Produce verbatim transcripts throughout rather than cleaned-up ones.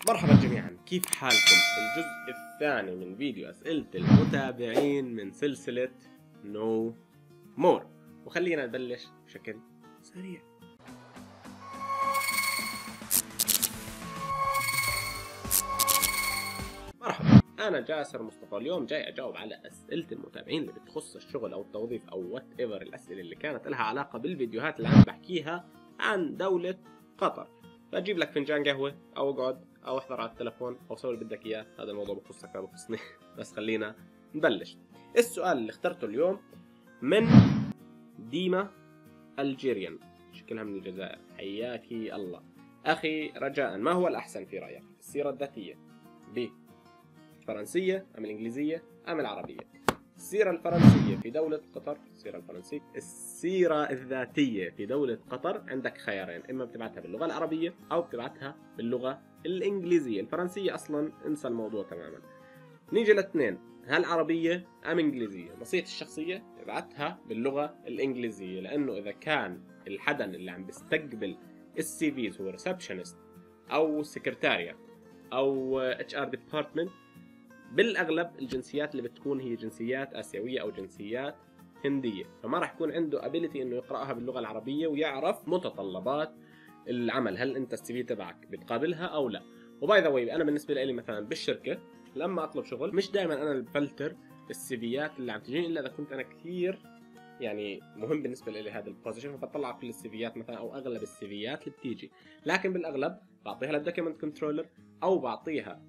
مرحبا جميعا، كيف حالكم؟ الجزء الثاني من فيديو أسئلة المتابعين من سلسلة نو مور، وخلينا نبلش بشكل سريع. مرحبا، أنا جاسر مصطفى. اليوم جاي أجاوب على أسئلة المتابعين اللي بتخص الشغل أو التوظيف أو وات ايفر، الأسئلة اللي كانت لها علاقة بالفيديوهات اللي أنا بحكيها عن دولة قطر. فأجيب لك فنجان قهوة أو اقعد أو احضر على التلفون أو سوي اللي بدك إياه، هذا الموضوع بخصك ما بخصني. بس خلينا نبلش. السؤال اللي اخترته اليوم من ديما الجيريان، شكلها من الجزائر. حياكي الله. أخي رجاء، ما هو الأحسن في رأيك؟ السيرة الذاتية بالفرنسية أم الإنجليزية أم العربية؟ السيرة الفرنسية في دولة قطر، السيرة الفرنسية السيرة الذاتية في دولة قطر عندك خيارين، إما بتبعتها باللغة العربية أو بتبعتها باللغة الإنجليزية. الفرنسية أصلا انسى الموضوع تماما. نيجي لاثنين، هل عربية أم إنجليزية؟ نصيحتي الشخصية ابعتها باللغة الإنجليزية، لأنه إذا كان الحدن اللي عم بيستقبل السي فيز هو ريسبشنست أو سكرتاريا أو اتش ار ديبارتمنت، بالاغلب الجنسيات اللي بتكون هي جنسيات اسيويه او جنسيات هنديه، فما راح يكون عنده ابيليتي انه يقراها باللغه العربيه ويعرف متطلبات العمل، هل انت السي في تبعك بتقابلها او لا. وباي ذا واي، انا بالنسبه لي مثلا بالشركه لما اطلب شغل مش دائما انا اللي بفلتر السي فيات اللي عم تجيني، الا اذا كنت انا كثير يعني مهم بالنسبه لي هذا البوزيشن، فبطلع كل السي فيات مثلا او اغلب السي فيات اللي بتيجي. لكن بالاغلب بعطيها للدوكيمنت كنترولر او بعطيها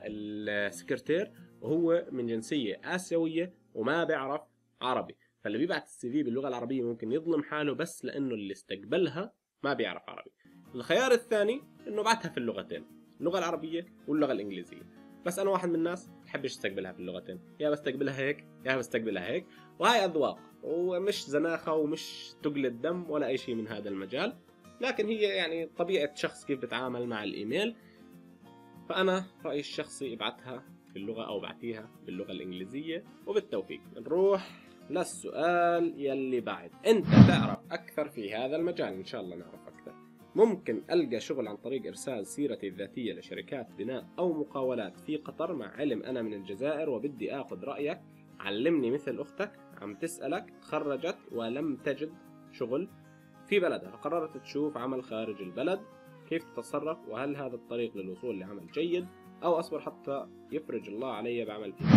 للسكرتير وهو من جنسيه اسيويه وما بيعرف عربي، فاللي بيبعت السي في باللغه العربيه ممكن يظلم حاله بس لانه اللي استقبلها ما بيعرف عربي. الخيار الثاني انه بعتها في اللغتين، اللغه العربيه واللغه الانجليزيه. بس انا واحد من الناس بحبش استقبلها في اللغتين، يا بستقبلها هيك يا بستقبلها هيك، وهاي اذواق ومش زناخه ومش تقلد دم ولا اي شيء من هذا المجال، لكن هي يعني طبيعه شخص كيف بتعامل مع الايميل. فانا رايي الشخصي ابعتها باللغه او بعتيها باللغه الانجليزيه. وبالتوفيق. نروح للسؤال يلي بعد. انت تعرف اكثر في هذا المجال؟ ان شاء الله نعرف اكثر. ممكن ألقى شغل عن طريق إرسال سيرتي الذاتية لشركات بناء أو مقاولات في قطر، مع علم أنا من الجزائر وبدي أخذ رأيك. علمني مثل أختك عم تسألك، تخرجت ولم تجد شغل في بلدها فقررت تشوف عمل خارج البلد، كيف تتصرف؟ وهل هذا الطريق للوصول لعمل جيد أو أصبر حتى يفرج الله علي بعمل فيه؟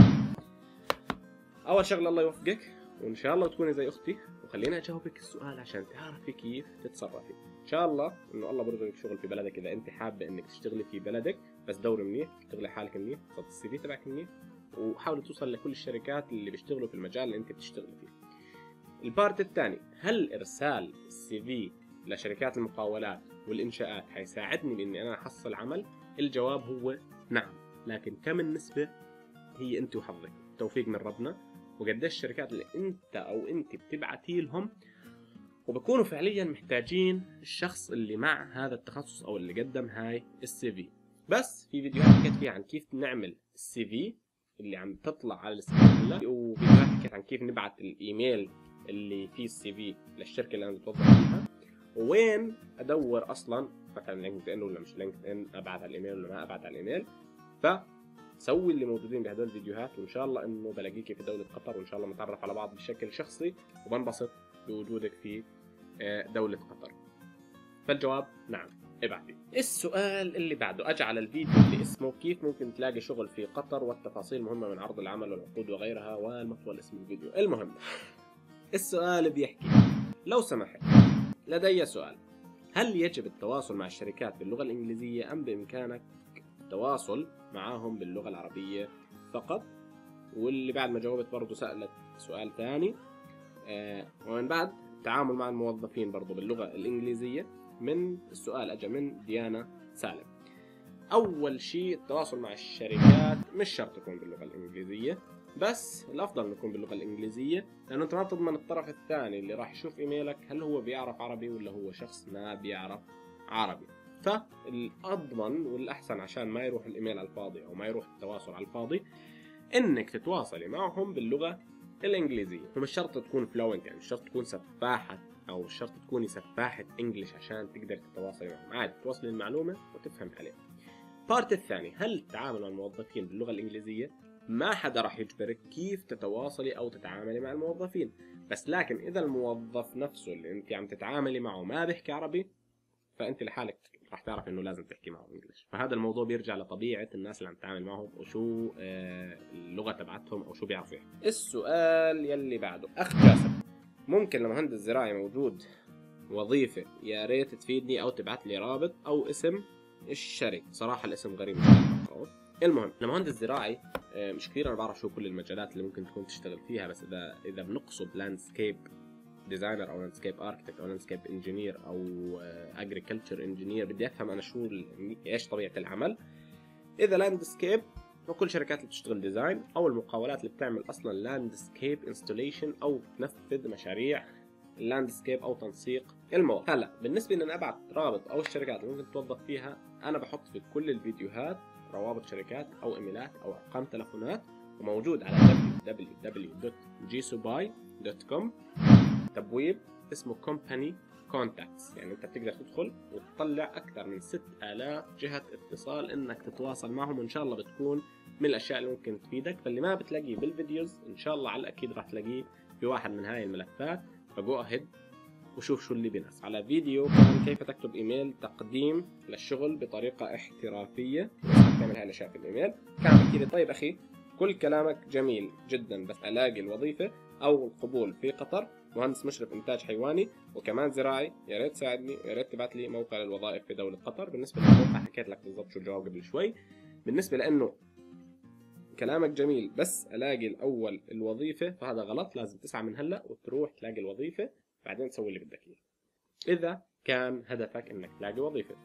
أول شغلة الله يوفقك وإن شاء الله تكوني زي أختي، وخلينا أجاوبك السؤال عشان تعرفي كيف تتصرفي. إن شاء الله إنه الله برزقك شغل في بلدك إذا أنت حابة إنك تشتغلي في بلدك، بس دوري منيح، اشتغلي حالك منيح، حط السي في تبعك منيح، وحاولي توصل لكل الشركات اللي بيشتغلوا في المجال اللي أنت بتشتغلي فيه. البارت الثاني، هل إرسال السي في لشركات المقاولات والإنشاءات حيساعدني بإني أنا أحصل عمل؟ الجواب هو نعم، لكن كم النسبة هي أنت وحظك، توفيق من ربنا، وقديش الشركات اللي أنت أو أنت بتبعتي لهم وبكونوا فعليا محتاجين الشخص اللي مع هذا التخصص او اللي قدم هاي السي في. بس في فيديوهات حكيت فيها عن كيف نعمل السي في اللي عم تطلع على السكرين، وفيديوهات حكيت عن كيف نبعت الايميل اللي فيه السي في للشركه اللي انا بتوظف فيها، وين ادور اصلا مثلا لينكد ان ولا مش لينكد ان، ابعت على الايميل ولا ما ابعت على الايميل. فسوي اللي موجودين بهدول الفيديوهات، وان شاء الله انه بلاقيك في دوله قطر، وان شاء الله نتعرف على بعض بشكل شخصي وبنبسط بوجودك في دولة قطر. فالجواب نعم، ابعتي. السؤال اللي بعده، اجعل الفيديو اللي اسمه كيف ممكن تلاقي شغل في قطر والتفاصيل مهمة من عرض العمل والعقود وغيرها، والمطول اسم الفيديو. المهم السؤال بيحكي: لو سمحت لدي سؤال، هل يجب التواصل مع الشركات باللغة الإنجليزية أم بإمكانك التواصل معهم باللغة العربية فقط؟ واللي بعد ما جاوبت برضو سألت سؤال ثاني، آه ومن بعد التعامل مع الموظفين برضو باللغة الإنجليزية. من السؤال أجا من ديانا سالم. أول شيء التواصل مع الشركات مش شرط يكون باللغة الإنجليزية، بس الأفضل يكون باللغة الإنجليزية، لأنه أنت ما بتضمن الطرف الثاني اللي راح يشوف إيميلك هل هو بيعرف عربي ولا هو شخص ما بيعرف عربي. فالأضمن والأحسن عشان ما يروح الإيميل على الفاضي أو ما يروح التواصل على الفاضي إنك تتواصلي معهم باللغة الإنجليزية. ومش شرط تكون فلوينت، يعني مش شرط تكون سفاحة أو مش شرط تكوني سفاحة إنجليش عشان تقدر تتواصلي معهم، عادي تواصلي المعلومة وتفهم عليها. البارت الثاني، هل التعامل مع الموظفين باللغة الإنجليزية؟ ما حدا راح يجبرك كيف تتواصلي أو تتعاملي مع الموظفين، بس لكن إذا الموظف نفسه اللي أنت عم تتعاملي معه ما بيحكي عربي، فأنت لحالك راح تعرف إنه لازم تحكي معه إنجليش. فهذا الموضوع بيرجع لطبيعة الناس اللي عم تتعامل معهم وشو اللغة تبعتهم أو شو بيعرفوا يحكوا. السؤال يلي بعده، أخ جاسم، ممكن لمهندس زراعي موجود وظيفة يا ريت تفيدني أو تبعت لي رابط أو اسم الشركة؟ صراحة الاسم غريب مش عارف. المهم لمهندس زراعي مش كثير انا بعرف شو كل المجالات اللي ممكن تكون تشتغل فيها، بس اذا اذا بنقصد لاندسكيب ديزاينر او لاندسكيب اركتكت او لاندسكيب انجينير او اجريكلتشر انجينير، بدي افهم انا شو ايش طبيعة العمل. اذا لاندسكيب فكل الشركات اللي بتشتغل ديزاين او المقاولات اللي بتعمل اصلا لاندسكيب انستوليشن او بتنفذ مشاريع اللاندسكيب او تنسيق المواد. هلا بالنسبه ان ابعت رابط او الشركات اللي ممكن توظف فيها، انا بحط في كل الفيديوهات روابط شركات او ايميلات او ارقام تلفونات، وموجود على دبليو دبليو دبليو دوت جيسوباي دوت كوم تبويب اسمه كومباني كونتاكتس، يعني انت بتقدر تدخل وتطلع اكثر من ستة آلاف جهة اتصال انك تتواصل معهم، وان شاء الله بتكون من الاشياء اللي ممكن تفيدك. فاللي ما بتلاقيه بالفيديوز ان شاء الله على الاكيد راح تلاقيه في واحد من هاي الملفات، فجو اهيد وشوف شو اللي بيناسب. على فيديو كمان كيف تكتب ايميل تقديم للشغل بطريقة احترافية، تعمل هاي الاشياء في الايميل. كان بحكي لي طيب اخي كل كلامك جميل جدا، بس الاقي الوظيفة او القبول في قطر مهندس مشرف انتاج حيواني وكمان زراعي، يا ريت تساعدني ويا ريت تبعت لي موقع للوظائف في دولة قطر. بالنسبة للموقع حكيت لك بالضبط شو الجواب قبل شوي. بالنسبة لانه كلامك جميل بس الاقي الاول الوظيفة، فهذا غلط، لازم تسعى من هلا وتروح تلاقي الوظيفة بعدين تسوي اللي بدك اياه، اذا كان هدفك انك تلاقي وظيفة.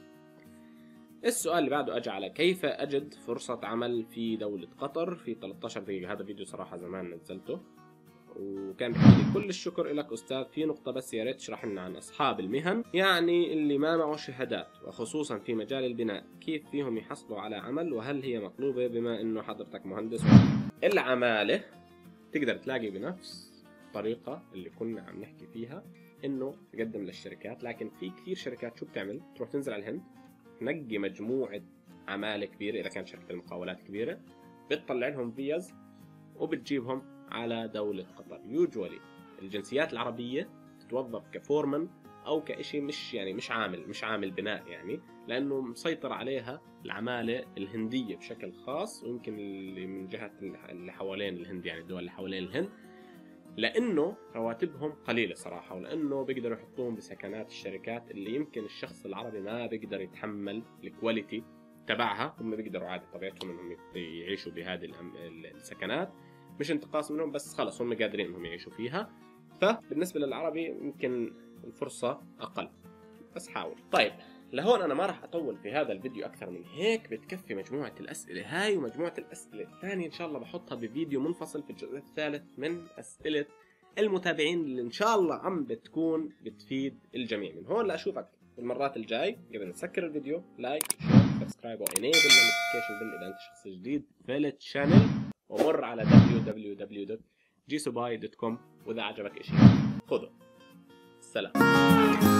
السؤال اللي بعده اجى على كيف اجد فرصة عمل في دولة قطر في ثلاثة عشر دقيقة. هذا فيديو صراحة زمان نزلته وكان بيحكي لي كل الشكر لك استاذ، في نقطة بس يا ريت تشرح لنا عن اصحاب المهن، يعني اللي ما معه شهادات وخصوصا في مجال البناء، كيف فيهم يحصلوا على عمل وهل هي مطلوبة بما انه حضرتك مهندس؟ العمالة تقدر تلاقي بنفس الطريقة اللي كنا عم نحكي فيها، انه تقدم للشركات، لكن في كثير شركات شو بتعمل؟ تروح تنزل على الهند تنقي مجموعة عمالة كبيرة، اذا كانت شركة المقاولات كبيرة بتطلع لهم فيز وبتجيبهم على دولة قطر. يوجوالي الجنسيات العربية تتوظف كفورمان او كإشي مش يعني مش عامل مش عامل بناء، يعني لانه مسيطر عليها العمالة الهندية بشكل خاص، ويمكن اللي من جهة اللي حوالين الهند، يعني الدول اللي حوالين الهند، لانه رواتبهم قليلة صراحة، ولانه بيقدروا يحطوهم بسكنات الشركات اللي يمكن الشخص العربي ما بيقدر يتحمل الكواليتي تبعها. هم بيقدروا عادي طبيعتهم انهم يعيشوا بهذه السكنات، مش انتقاص منهم بس خلص هم قادرين انهم يعيشوا فيها. فبالنسبة للعربي يمكن الفرصة اقل، بس حاول. طيب لهون انا ما راح اطول في هذا الفيديو اكثر من هيك، بتكفي مجموعة الاسئلة هاي، ومجموعة الاسئلة الثانية ان شاء الله بحطها بفيديو منفصل في الجزء الثالث من اسئلة المتابعين اللي ان شاء الله عم بتكون بتفيد الجميع. من هون لاشوفك المرات الجاي، قبل نسكر الفيديو لايك شير سبسكرايب وانيبل النوتيفيكيشن بيل اذا انت شخص جديد في الشانل، ومر على دبليو دبليو دبليو دوت جيسوباي دوت كوم واذا عجبك اشي خذه. سلام.